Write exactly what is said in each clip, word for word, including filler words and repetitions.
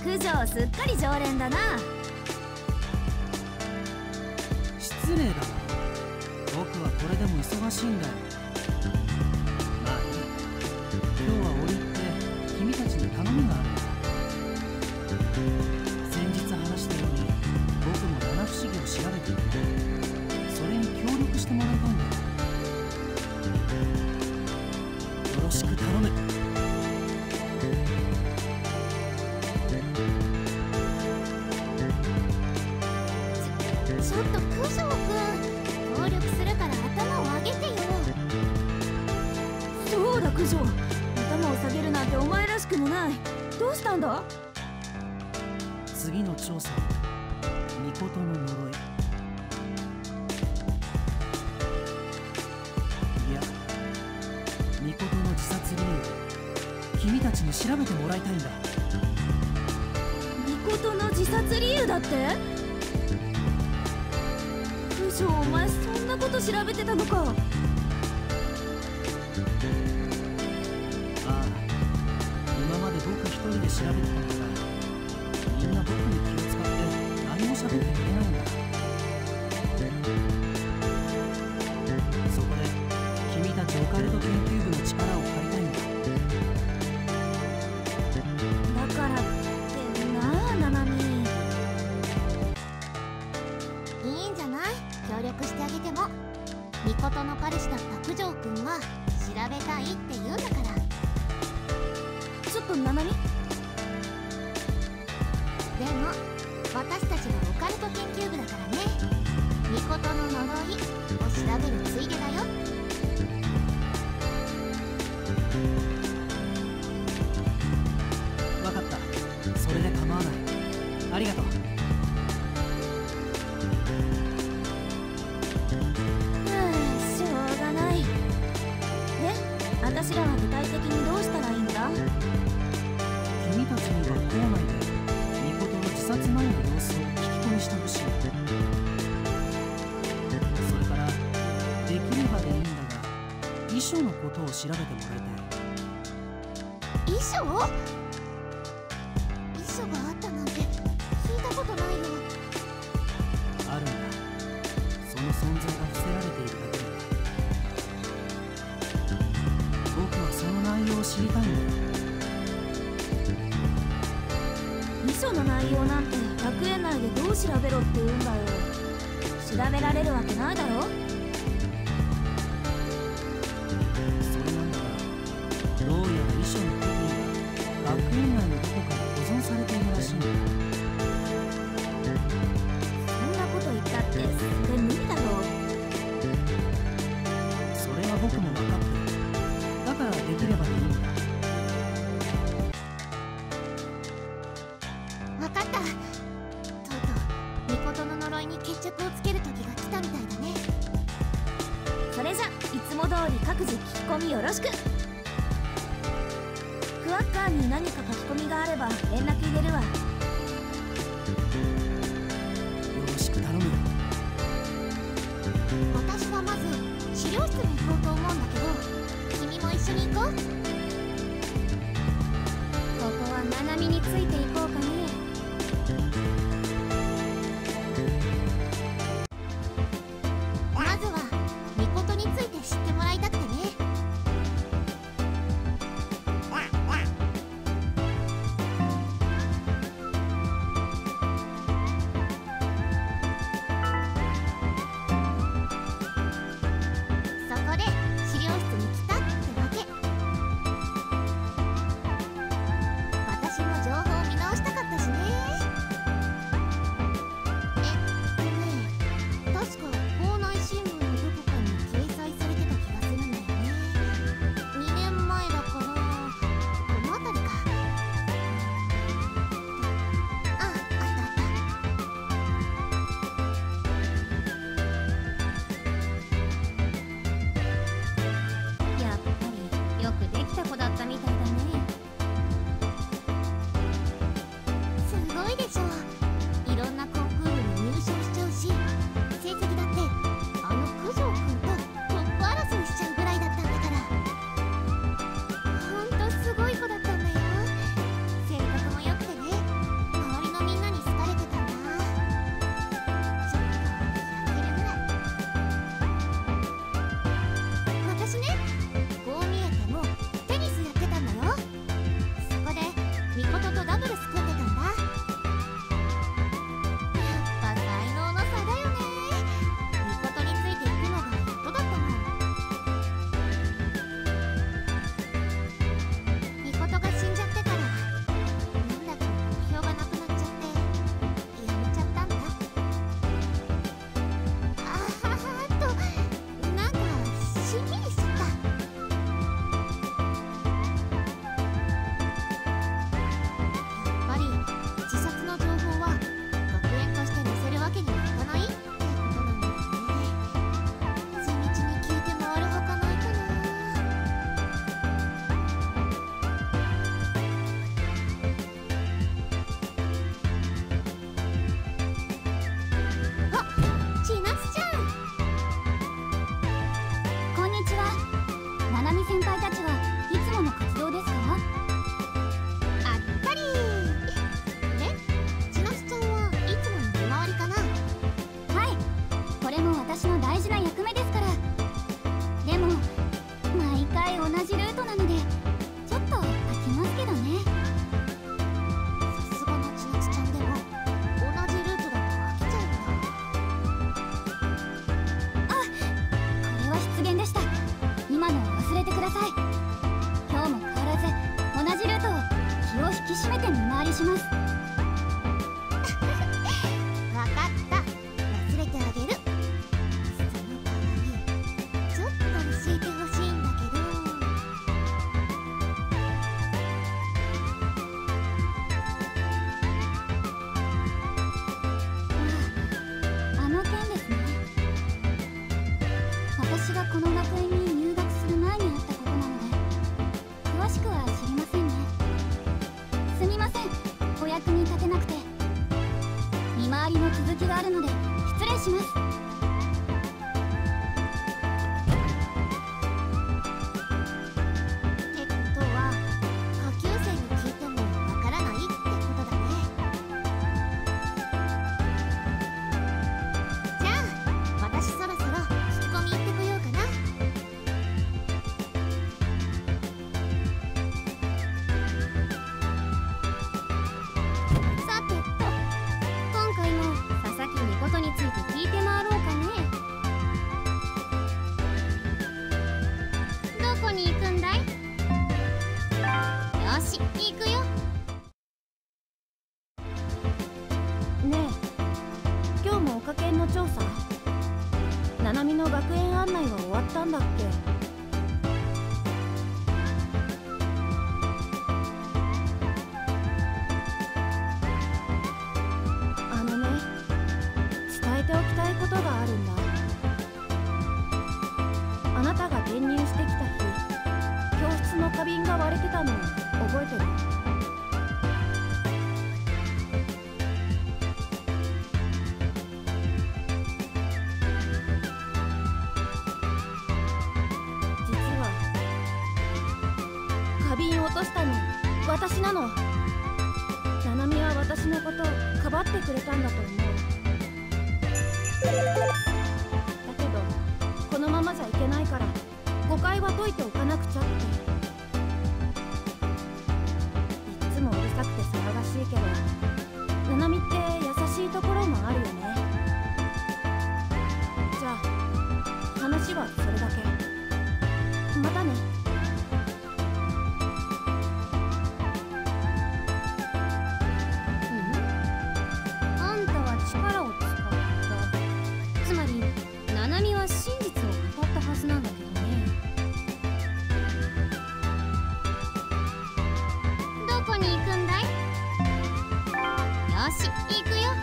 九条すっかり常連だな。 失礼だな。僕はこれでも忙しいんだよ。まあいい。今日は折り入って君たちに頼みがあるんだ。先日話したように僕も七不思議を調べていて、それに協力してもらいたいんだよ。よろしく頼む。 ちょっと九条くん、協力するから頭を上げてよ。そうだ九条、頭を下げるなんてお前らしくもない。どうしたんだ？ 次の調査はMikotoの呪い。いや、Mikotoの自殺理由、君たちに調べてもらいたいんだ。 Mikotoの自殺理由だって？九条、お前そんなこと調べてたのか。 ああ、今まで僕一人で調べてたんだから、みんな僕に気を使って何も喋ってくれないんだ。そこで君たちオカルト研究部の力を借りたいんだ。 だからってなあ、ナナミ。いいんじゃない？協力してあげても。Mikotoの彼氏だった九条くんが調べたいって言うんだから。ちょっとナナミ。でも私たちはオカルト研究部だからね。Mikotoの呪いを調べるついでだよ。 分かった。それで構わない。ありがとう。 しょうがない。で、私らは具体的にどうしたらいいんだ？ 君たちには校内でMikotoの自殺前の様子を聞き込みしてほしい。それからできればでいいんだが、遺書のことを調べてもらいたい。 遺書？遺書があったなんて聞いたことないよ。 あるんだ。その存在が伏せられているだけで。僕はその内容を知りたいんだよ。 遺書の内容なんて学園内でどう調べろって言うんだよ。調べられるわけないだろ。 それなんだが、どうやら遺書のコピーが学園内のどこかに保存されているらしいんだ。 そんなこと言ったってそれ無理だろ。 それは僕も分かってる。だからできればでいいんだ。 分かった。とうとうMikotoの呪いに決着をつける時が来たみたいだね。それじゃいつも通り各自聞き込みよろしく。クワッカーに何か書き込みがあれば連絡入れるわ。 よろしく頼むよ。 私はまず資料室に行こうと思うんだけど、君も一緒に行こう。ここはナナミについていこうかね。まずはMikotoについて知ってもらいたくてね。そこで資料室に来たってわけ。私の情報を見逃があるので失礼します。ってことは下級生に聞いてもわからないってことだね。じゃあ私そろそろ聞き込み行ってこようかな。さてと、今回も佐々木美琴について聞いて回ろうかね。どこに行くんだい？よし、行くよ。 ねえ、今日もおかけんの調査？ななみの学園案内は終わったんだっけ？あのね、伝えておきたいことがあるんだ。あなたが転入してきた日、教室の花瓶が割れてたの覚えてる？実は花瓶を落としたの私なの。ななみは私のことをかばってくれたんだと思う。だけどこのままじゃいけないから誤解は解いておかなくちゃって。いっつもうるさくて騒がしいけど、ななみって優しいところもあるよね。じゃあ話はそれだけ。またね。 あんたは力を使った。つまりななみは真実を語ったはずなんだけどね。どこに行くんだい？よし、行くよ。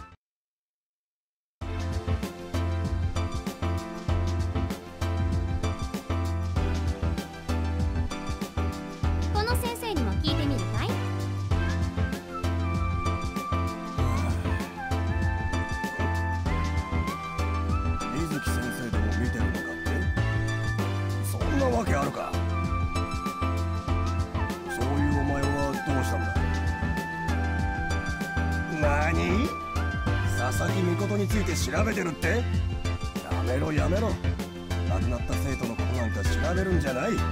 この先生にも聞いてみるかい？ 水木先生でも見てるのかって？そんなわけあるか。そういうお前はどうしたんだ？なに？佐々木美琴について調べてるって？やめろやめろ。亡くなった生徒のことなんか調べるんじゃない。いいか、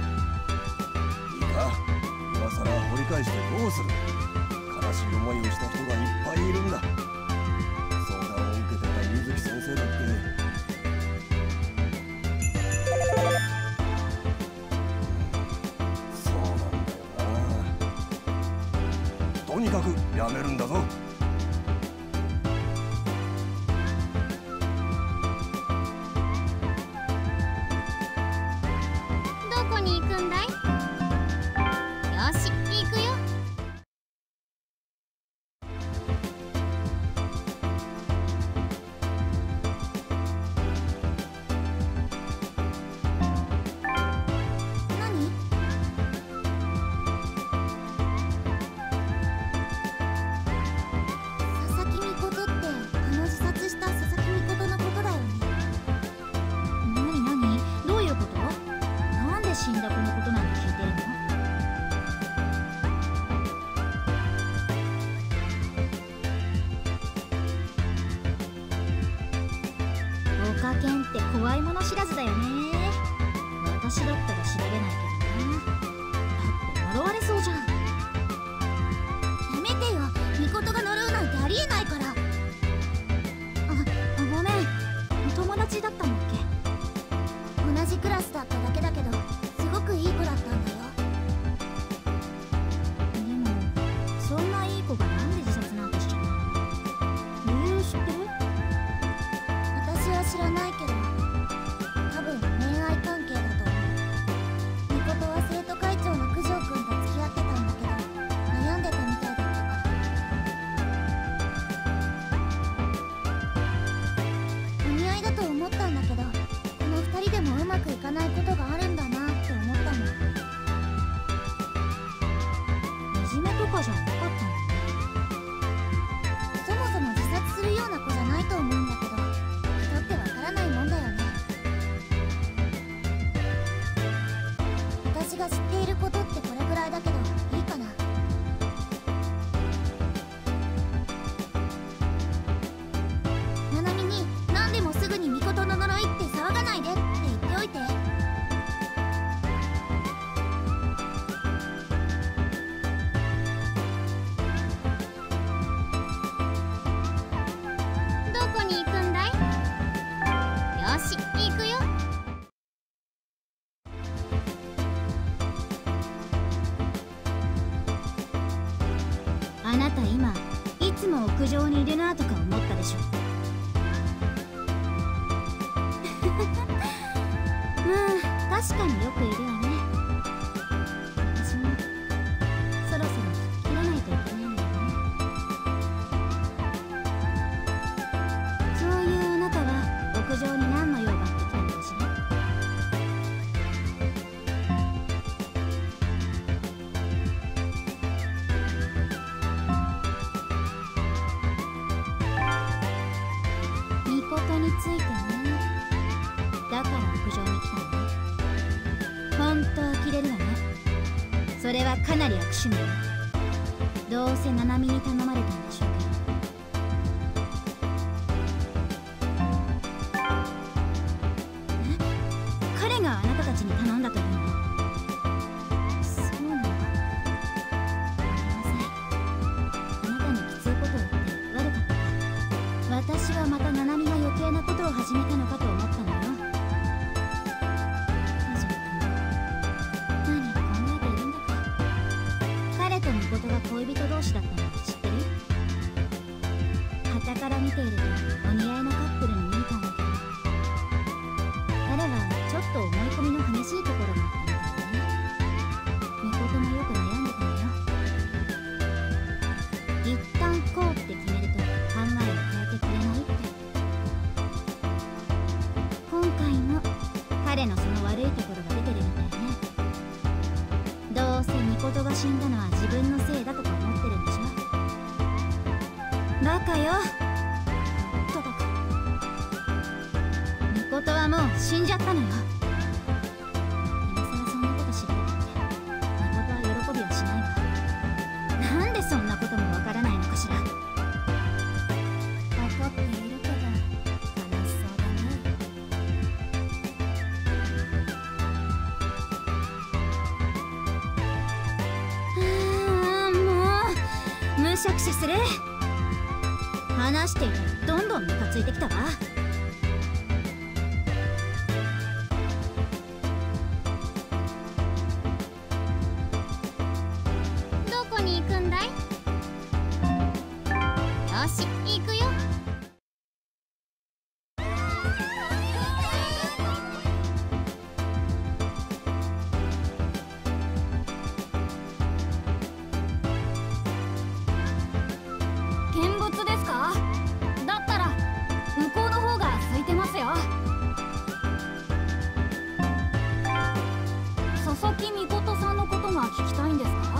今さら掘り返してどうする。悲しい思いをした人がいっぱいいるんだ。相談を受けてた水木先生だって。そうなんだよな。とにかくやめるんだぞ。 どこに行くんだい？よし、行くよ。何？佐々木美琴ってあの自殺した佐々木美琴のことだよね。何何？どういうこと？なんで死んだ子のことなんて聞いてるの？おかけんって怖いもの知らずだよね。私だったら調べないけどな。だって呪われそうじゃん。やめてよ、ミコトが呪うなんてありえないから。あ、ごめん、お友達だったんだっけ？同じクラスだっただけだけど、すごくいい子だったんだよ。でもそんないい子がなんで自殺なんてしちゃったの？理由知ってる？私は知らないけど、多分恋愛関係だと思う。ミコトは生徒会長の九条くんと付き合ってたんだけど、悩んでたみたいだったから。お似合いだと思ったんだけど、この二人でもうまくいかないことがあるんだなって思ったもん。いじめとかじゃなかったの？そもそも自殺するような子じゃないとあなた今いつも屋上にいるなとか思ったでしょ。まあ確かによくいるわね。私もそろそろ吹っ切らないといけないんだよね。そういうあなたは屋上に何の用があって来たのかしら。Mikotoについてね。だから屋上に来たのね。ほんと呆れるわね。それはかなり悪趣味よ。どうせナナミに頼まれたんでしょうけど。え？彼があなたたちに頼んだというの？そうなの？ごめんなさい。あなたにきついことを言って悪かったわ。私はまたナナミが余計なことを始めたのかと思ったのよ。大丈夫かな？何考えているんだか。彼とMikotoが恋人同士だったのは知ってる？傍から見ているとお似合いのカップルに見えたんだけど、彼はちょっと思い込みの激しいところがあったみたいね。Mikotoもよく悩んでたのよ。一旦こうって決めると考えを変えてくれないって。今回も彼のその悪いところが出てるみたいね。どうせMikotoが死んだのは自分のせいだとか思ってるんでしょ。バカよ。とかくMikotoはもう死んじゃったのよ。今さらそんなこと調べたってMikotoは喜びはしないわ。なんでそんなこともわからないのかしら。怒っているけど悲しそうだね。あーもうむしゃくしゃする。話していたらどんどんムカついてきたわ。どこに行くんだい？よし行くよ。見物ですか？だったら向こうの方が空いてますよ。佐々木Mikotoさんのことが聞きたいんですか？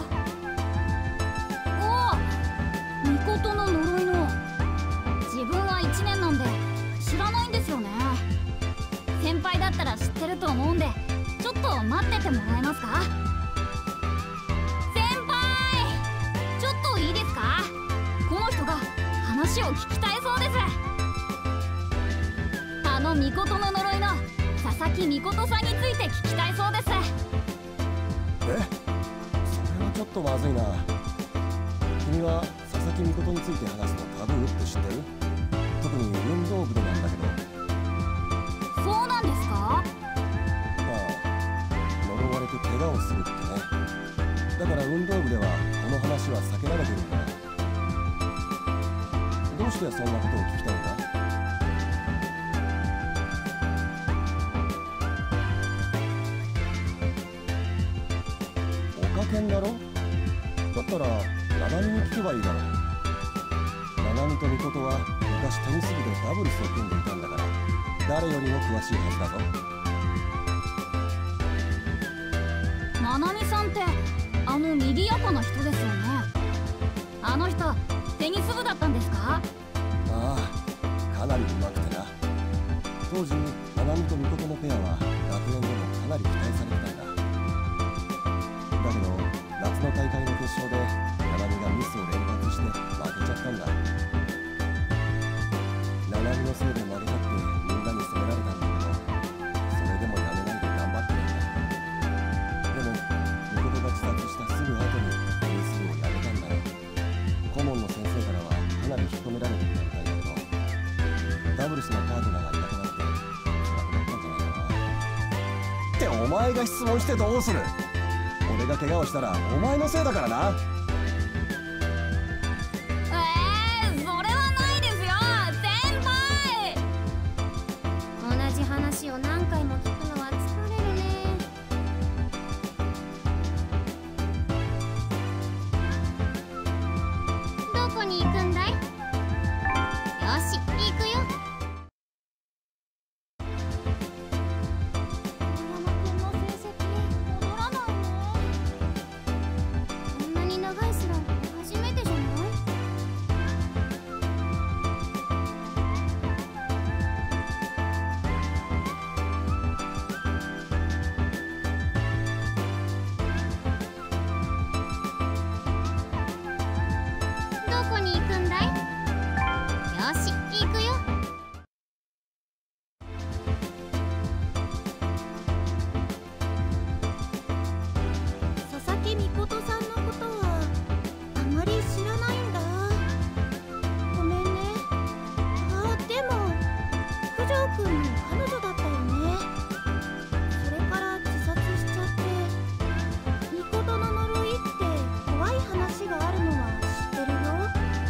おお、Mikotoの呪いの。自分はいちねんなんで知らないんですよね。先輩だったら知ってると思うんでちょっと待っててもらえますか？先輩ちょっといいですか？この人が話を聞きたいそうです。あのMikotoの呪いの佐々木Mikotoさんについて聞きたいそうです。 え、それはちょっとまずいな。君は佐々木Mikotoについて話すのタブーって知ってる？特に運動部でなんだけど。 そうなんですか？ まあ呪われて怪我をするってね。だから運動部ではこの話は避けられてるんだ。どうしてそんなことを聞きたいんだ？おかけんだろ？だったらナナミに聞けばいいだろう。ナナミとMikotoは昔テニス部でダブルスを組んでいたんだから誰よりも詳しいはずだぞ。 ナナミさんってあの賑やかな人ですよね。あの人テニス部だったんですか？ ああ、かなり上手くてな。当時ナナミとMikotoのペアは学園でもかなり期待されてたんだ。だけど夏の大会の決勝でナナミがミスを連発して負けちゃったんだ。ナナミのせいで負けたってみんなに責められたんだけど、それでもやめないで頑張ってるんだ。でもMikotoが自殺したすぐ後にテニス部をやめたんだよ。顧問の先生からはかなり引き止められていたみたいだけど、ダブルスのパートナーがいなくなって辛くなったんじゃないかな。ってお前が質問してどうする？俺が怪我をしたらお前のせいだからな。 話を何回も聞くのは疲れるね。どこに行くんだい？よし、行くよ。大山くんの成績戻らないね。こんなに長いスランプ初めてじゃない？どこに行くんだい？よし、行くよ。 佐々木誠さんのことはあまり知らないんだ。ごめんね。あ、でも九条くんの彼女だったよね。それから自殺しちゃって。誠の呪いって怖い話があるのは知ってるよ。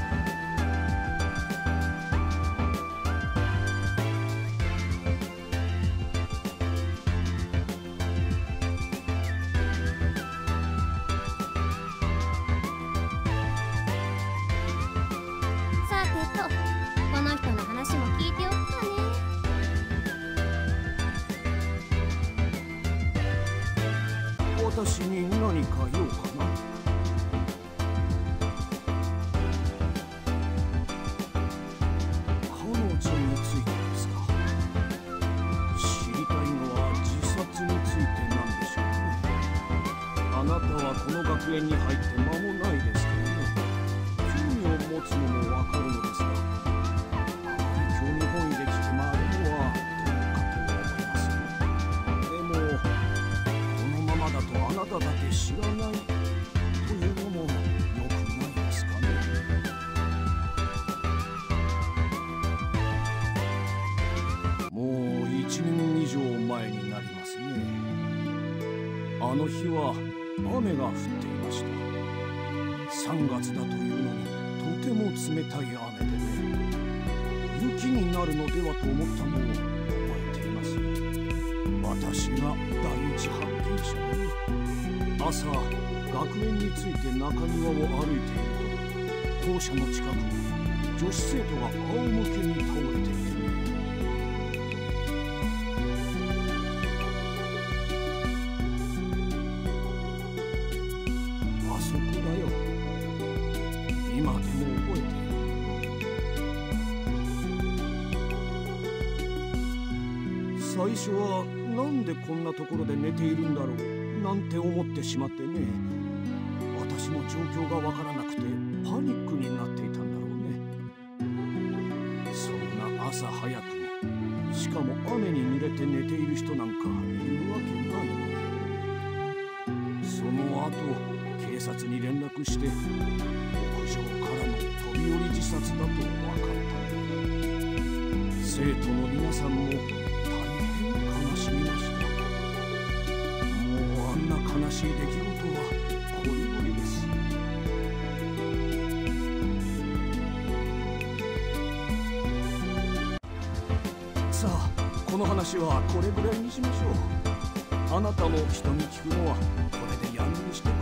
さてと、この人の話も聞いておくかね。 私に何か用かな。彼女についてですか。知りたいのは自殺についてなんでしょうね。あなたはこの学園に入って間もないですからね。興味を持つのもわかるのですが、あまり興味本位で聞き回るのはどうかと思いますよ。でもこのままだとあなただけ知らないというのも良くないですかね。もう一年以上前になりますね。あの日は雨が降っていました。さんがつだというのにとても冷たい雨でね。雪になるのではと思ったのを覚えています。私が第一発見者で、朝学園について中庭を歩いていると、校舎の近くに女子生徒が仰向けに倒れていてね。あそこだよ。今でも覚えている。最初はなんでこんなところで寝ているんだろうなんて思ってしまってね。私の状況がわからなくてパニックになっていたんだろうね。そんな朝早くに、しかも雨に濡れて寝ている人なんかいるわけないのに。その後警察に連絡して屋上からの飛び降り自殺だと分かった。生徒の皆さんも大変悲しみました。もうあんな悲しい出来事はこりごりです。さあ、この話はこれぐらいにしましょう。あなたも人に聞くのはこれでやめにして